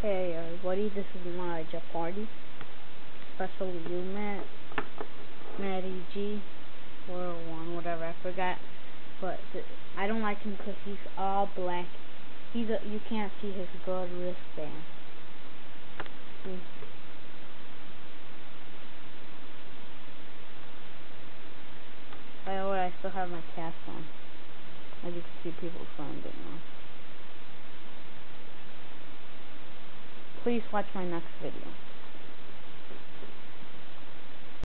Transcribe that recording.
Hey everybody, this is my Jeopardy. Especially you, Matty G, 401, whatever, I forgot. But I don't like him because he's all black. You can't see his gold wristband. See? By the way, I still have my cast on. As you can see, people find it now. Please watch my next video.